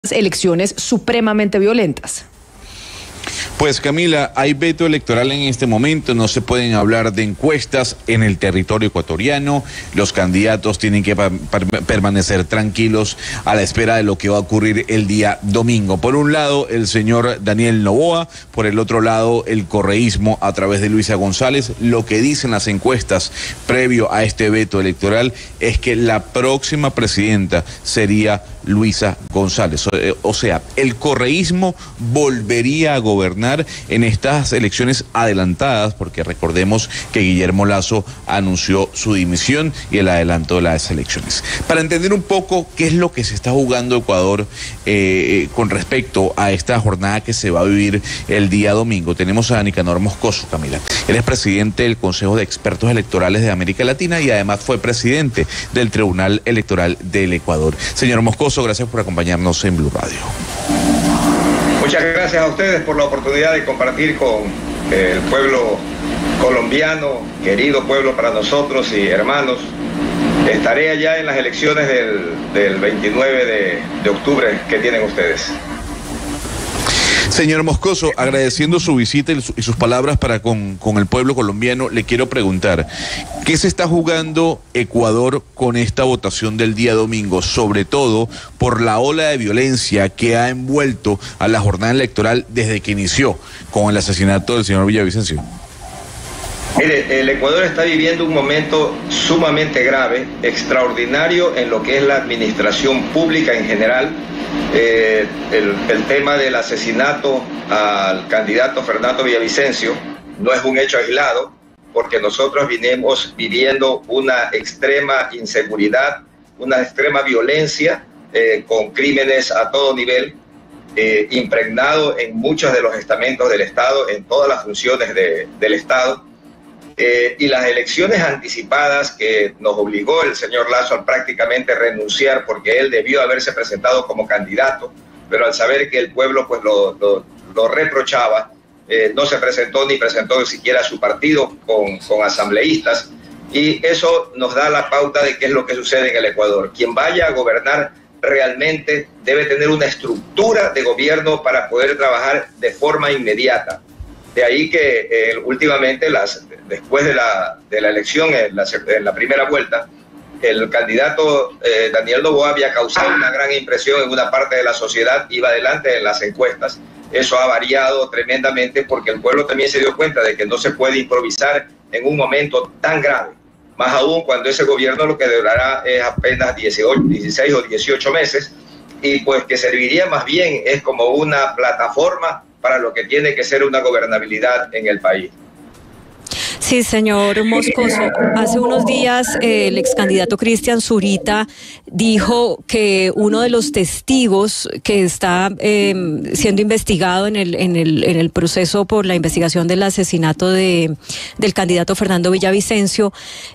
elecciones supremamente violentas. Pues Camila, hay veto electoral en este momento, no se pueden hablar de encuestas en el territorio ecuatoriano, los candidatos tienen que permanecer tranquilos a la espera de lo que va a ocurrir el día domingo. Por un lado, el señor Daniel Noboa, por el otro lado, el correísmo a través de Luisa González. Lo que dicen las encuestas previo a este veto electoral es que la próxima presidenta sería Luisa González. O sea, el correísmo volvería a gobernar en estas elecciones adelantadas, porque recordemos que Guillermo Lasso anunció su dimisión y el adelanto de las elecciones. Para entender un poco qué es lo que se está jugando Ecuador con respecto a esta jornada que se va a vivir el día domingo, tenemos a Nicanor Moscoso, Camila. Él es presidente del Consejo de Expertos Electorales de América Latina y además fue presidente del Tribunal Electoral del Ecuador. Señor Moscoso, gracias por acompañarnos en Blue Radio. Muchas gracias a ustedes por la oportunidad de compartir con el pueblo colombiano, querido pueblo para nosotros y hermanos. Estaré allá en las elecciones del 29 de octubre que tienen ustedes. Señor Moscoso, agradeciendo su visita y sus palabras para con el pueblo colombiano, le quiero preguntar, ¿qué se está jugando Ecuador con esta votación del día domingo? Sobre todo por la ola de violencia que ha envuelto a la jornada electoral desde que inició con el asesinato del señor Villavicencio. Mire, el Ecuador está viviendo un momento sumamente grave, extraordinario en lo que es la administración pública en general. El tema del asesinato al candidato Fernando Villavicencio no es un hecho aislado, porque nosotros vinimos viviendo una extrema inseguridad, una extrema violencia, con crímenes a todo nivel, impregnado en muchos de los estamentos del Estado, en todas las funciones del Estado. Y las elecciones anticipadas que nos obligó el señor Lasso a prácticamente renunciar, porque él debió haberse presentado como candidato, pero al saber que el pueblo pues lo reprochaba, no se presentó ni presentó siquiera su partido con asambleístas, y eso nos da la pauta de qué es lo que sucede en el Ecuador. Quien vaya a gobernar realmente debe tener una estructura de gobierno para poder trabajar de forma inmediata. De ahí que últimamente, después de la elección, en la primera vuelta, el candidato Daniel Noboa había causado una gran impresión en una parte de la sociedad, iba adelante en las encuestas. Eso ha variado tremendamente porque el pueblo también se dio cuenta de que no se puede improvisar en un momento tan grave, más aún cuando ese gobierno lo que durará es apenas 16 o 18 meses, y pues que serviría más bien es como una plataforma para lo que tiene que ser una gobernabilidad en el país. Sí, señor Moscoso. Hace unos días el ex candidato Cristian Zurita dijo que uno de los testigos que está siendo investigado en el proceso por la investigación del asesinato del candidato Fernando Villavicencio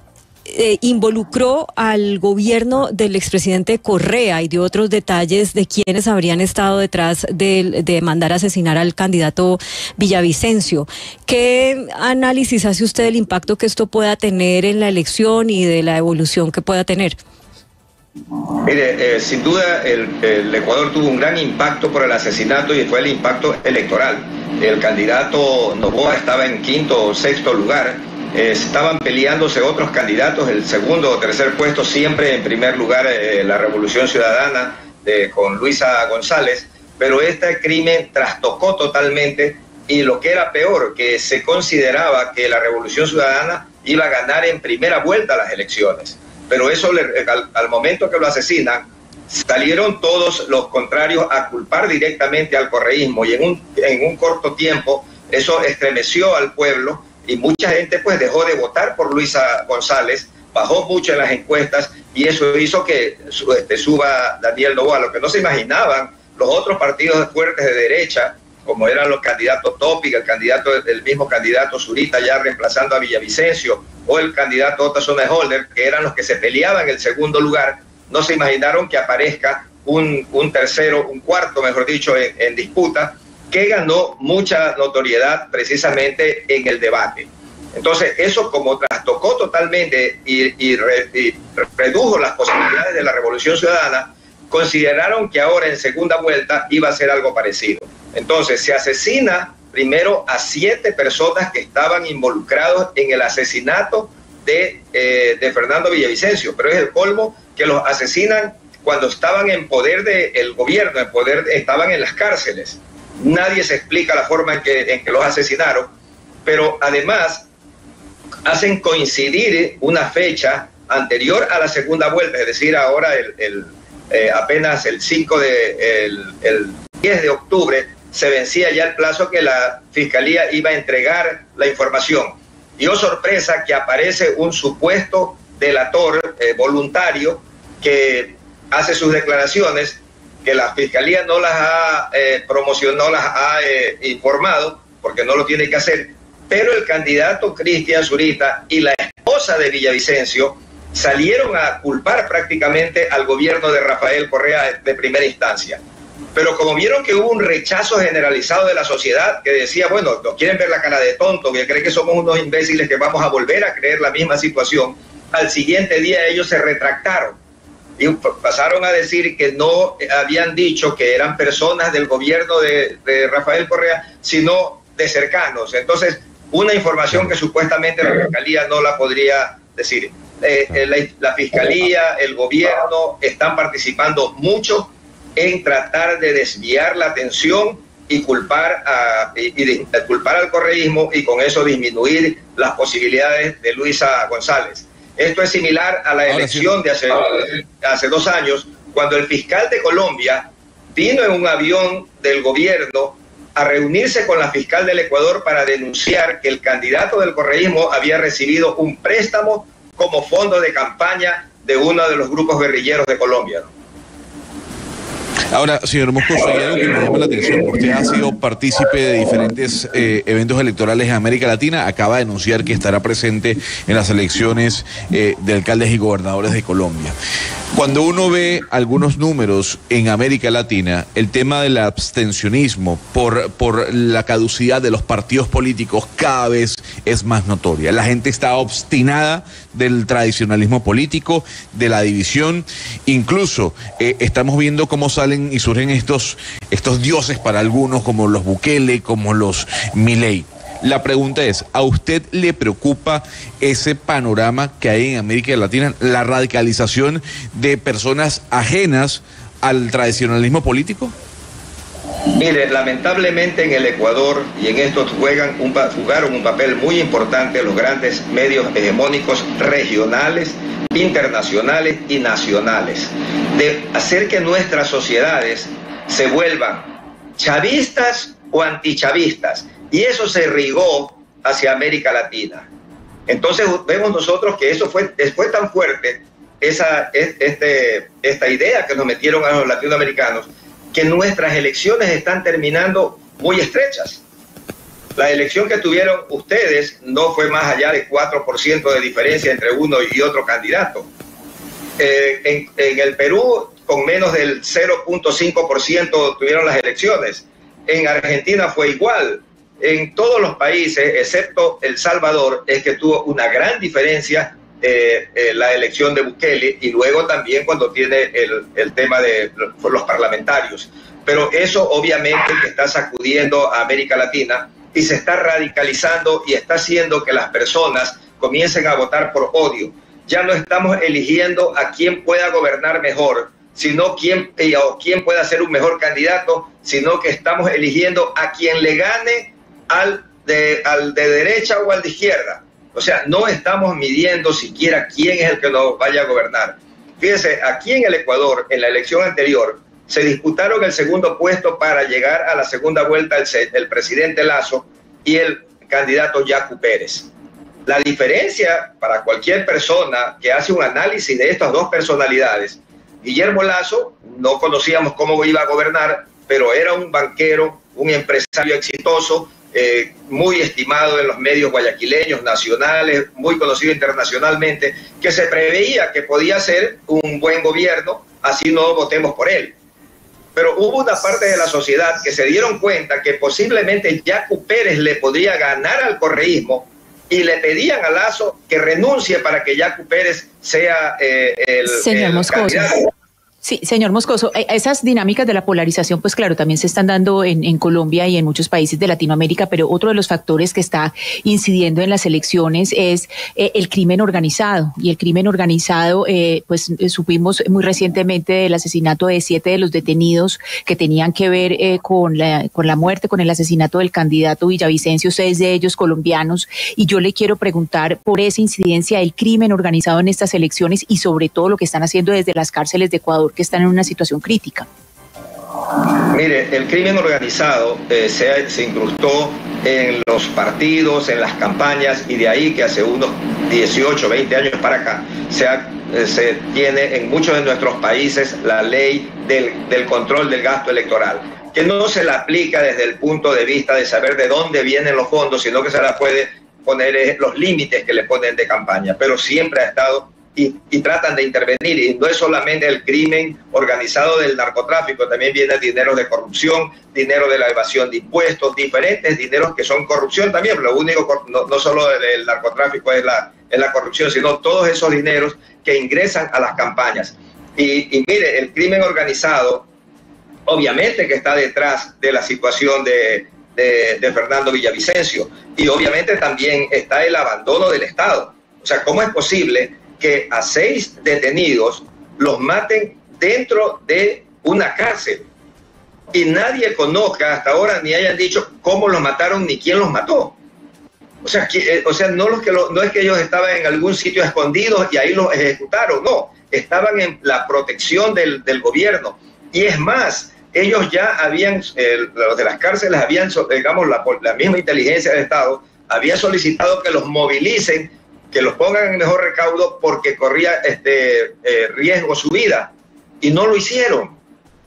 involucró al gobierno del expresidente Correa y dio otros detalles de quienes habrían estado detrás de mandar a asesinar al candidato Villavicencio. ¿Qué análisis hace usted del impacto que esto pueda tener en la elección y de la evolución que pueda tener? Mire, sin duda el Ecuador tuvo un gran impacto por el asesinato y fue el impacto electoral. El candidato Noboa estaba en quinto o sexto lugar. Estaban peleándose otros candidatos, el segundo o tercer puesto, siempre en primer lugar la Revolución Ciudadana con Luisa González, pero este crimen trastocó totalmente, y lo que era peor, que se consideraba que la Revolución Ciudadana iba a ganar en primera vuelta las elecciones, pero eso al momento que lo asesinan, salieron todos los contrarios a culpar directamente al correísmo, y en un corto tiempo eso estremeció al pueblo, y mucha gente pues dejó de votar por Luisa González, bajó mucho en las encuestas, y eso hizo que suba Daniel Noboa. Lo que no se imaginaban los otros partidos fuertes de derecha, como eran los candidatos Topic, el mismo candidato Zurita ya reemplazando a Villavicencio, o el candidato Otasono Holder, que eran los que se peleaban el segundo lugar, no se imaginaron que aparezca un cuarto, mejor dicho, en disputa, que ganó mucha notoriedad precisamente en el debate. Entonces, eso como trastocó totalmente y redujo las posibilidades de la Revolución Ciudadana, consideraron que ahora en segunda vuelta iba a ser algo parecido. Entonces se asesina primero a 7 personas que estaban involucrados en el asesinato de Fernando Villavicencio, pero es el colmo que los asesinan cuando estaban en poder del gobierno, estaban en las cárceles. Nadie se explica la forma en que los asesinaron, pero además hacen coincidir una fecha anterior a la segunda vuelta, es decir, ahora apenas el 10 de octubre se vencía ya el plazo que la Fiscalía iba a entregar la información. Y oh sorpresa, que aparece un supuesto delator voluntario que hace sus declaraciones, que la Fiscalía no las ha promocionado, no las ha informado, porque no lo tiene que hacer, pero el candidato Cristian Zurita y la esposa de Villavicencio salieron a culpar prácticamente al gobierno de Rafael Correa de primera instancia. Pero como vieron que hubo un rechazo generalizado de la sociedad que decía, bueno, nos quieren ver la cara de tonto, que creen que somos unos imbéciles que vamos a volver a creer la misma situación, al siguiente día ellos se retractaron y pasaron a decir que no habían dicho que eran personas del gobierno de Rafael Correa, sino de cercanos. Entonces, una información que supuestamente la Fiscalía no la podría decir. La Fiscalía, el gobierno están participando mucho en tratar de desviar la atención y culpar al correísmo y con eso disminuir las posibilidades de Luisa González. Esto es similar a la elección de hace 2 años, cuando el fiscal de Colombia vino en un avión del gobierno a reunirse con la fiscal del Ecuador para denunciar que el candidato del correísmo había recibido un préstamo como fondo de campaña de uno de los grupos guerrilleros de Colombia. Ahora, señor Moscoso, hay algo que me llama la atención. Usted ha sido partícipe de diferentes eventos electorales en América Latina. Acaba de anunciar que estará presente en las elecciones de alcaldes y gobernadores de Colombia. Cuando uno ve algunos números en América Latina, el tema del abstencionismo por la caducidad de los partidos políticos cada vez es más notoria. La gente está obstinada del tradicionalismo político, de la división. Incluso estamos viendo cómo salen y surgen estos dioses para algunos, como los Bukele, como los Milei. La pregunta es, ¿a usted le preocupa ese panorama que hay en América Latina, la radicalización de personas ajenas al tradicionalismo político? Mire, lamentablemente en el Ecuador y en esto jugaron un papel muy importante los grandes medios hegemónicos regionales, internacionales y nacionales, de hacer que nuestras sociedades se vuelvan chavistas o antichavistas. Y eso se irrigó hacia América Latina. Entonces vemos nosotros que eso fue tan fuerte, esta idea que nos metieron a los latinoamericanos, que nuestras elecciones están terminando muy estrechas. La elección que tuvieron ustedes no fue más allá de 4% de diferencia entre uno y otro candidato. En el Perú, con menos del 0.5% tuvieron las elecciones. En Argentina fue igual. En todos los países, excepto El Salvador, es que tuvo una gran diferencia la elección de Bukele, y luego también cuando tiene el tema de los parlamentarios. Pero eso obviamente que está sacudiendo a América Latina y se está radicalizando y está haciendo que las personas comiencen a votar por odio. Ya no estamos eligiendo a quién pueda gobernar mejor, sino quién pueda ser un mejor candidato, sino que estamos eligiendo a quien le gane al de derecha o al de izquierda. O sea, no estamos midiendo siquiera quién es el que nos vaya a gobernar. Fíjense, aquí en el Ecuador, en la elección anterior, se disputaron el segundo puesto para llegar a la segunda vuelta el presidente Lasso y el candidato Yacu Pérez. La diferencia para cualquier persona que hace un análisis de estas dos personalidades, Guillermo Lasso, no conocíamos cómo iba a gobernar, pero era un banquero, un empresario exitoso, muy estimado en los medios guayaquileños, nacionales, muy conocido internacionalmente, que se preveía que podía ser un buen gobierno, así no votemos por él. Pero hubo una parte de la sociedad que se dieron cuenta que posiblemente Yacu Pérez le podría ganar al correísmo y le pedían a Lasso que renuncie para que Yacu Pérez sea el Moscoso. candidato. Sí, señor Moscoso, esas dinámicas de la polarización, pues claro, también se están dando en Colombia y en muchos países de Latinoamérica, pero otro de los factores que está incidiendo en las elecciones es el crimen organizado. Y el crimen organizado, pues supimos muy recientemente del asesinato de 7 de los detenidos que tenían que ver con la muerte, con el asesinato del candidato Villavicencio, 6 de ellos colombianos. Y yo le quiero preguntar por esa incidencia del crimen organizado en estas elecciones y sobre todo lo que están haciendo desde las cárceles de Ecuador, que están en una situación crítica. Mire, el crimen organizado se incrustó en los partidos, en las campañas, y de ahí que hace unos 18, 20 años para acá se tiene en muchos de nuestros países la ley del control del gasto electoral, que no se la aplica desde el punto de vista de saber de dónde vienen los fondos, sino que se la puede poner los límites que le ponen de campaña, pero siempre ha estado y tratan de intervenir, y no es solamente el crimen organizado del narcotráfico, también viene dinero de corrupción, dinero de la evasión de impuestos, diferentes dineros que son corrupción también. Lo único, no solo el narcotráfico es la corrupción, sino todos esos dineros que ingresan a las campañas. Y mire, el crimen organizado obviamente que está detrás de la situación de Fernando Villavicencio, y obviamente también está el abandono del Estado. O sea, ¿cómo es posible que a 6 detenidos los maten dentro de una cárcel y nadie conozca hasta ahora, ni hayan dicho cómo los mataron ni quién los mató? O sea, no es que ellos estaban en algún sitio escondidos y ahí los ejecutaron, no, estaban en la protección del gobierno. Y es más, ellos ya habían, los de las cárceles habían, digamos, la misma inteligencia del Estado había solicitado que los movilicen, que los pongan en mejor recaudo porque corría riesgo su vida, y no lo hicieron.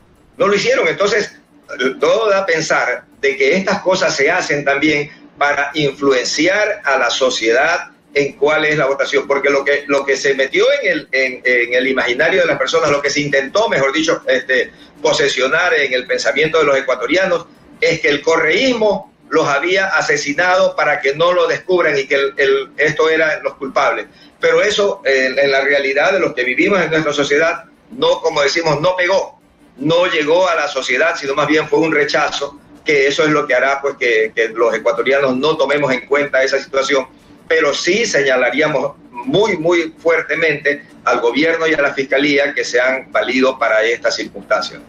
Entonces, todo da a pensar de que estas cosas se hacen también para influenciar a la sociedad en cuál es la votación, porque lo que se metió en el imaginario de las personas, lo que se intentó, mejor dicho, posesionar en el pensamiento de los ecuatorianos, es que el correísmo los había asesinado para que no lo descubran y que esto eran los culpables. Pero eso, en la realidad de los que vivimos en nuestra sociedad, no, como decimos, no pegó, no llegó a la sociedad, sino más bien fue un rechazo, que eso es lo que hará pues que los ecuatorianos no tomemos en cuenta esa situación, pero sí señalaríamos muy, muy fuertemente al gobierno y a la fiscalía que se han valido para estas circunstancias.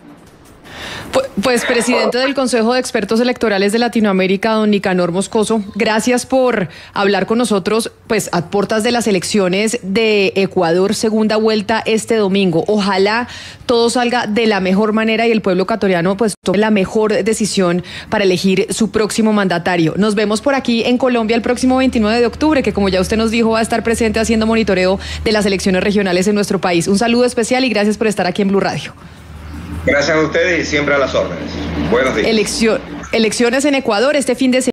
Pues, presidente del Consejo de Expertos Electorales de Latinoamérica, don Nicanor Moscoso, gracias por hablar con nosotros, pues a puertas de las elecciones de Ecuador, segunda vuelta este domingo. Ojalá todo salga de la mejor manera y el pueblo ecuatoriano pues tome la mejor decisión para elegir su próximo mandatario. Nos vemos por aquí en Colombia el próximo 29 de octubre, que como ya usted nos dijo va a estar presente haciendo monitoreo de las elecciones regionales en nuestro país. Un saludo especial y gracias por estar aquí en Blue Radio. Gracias a ustedes y siempre a las órdenes. Buenos días. Elecciones en Ecuador este fin de semana.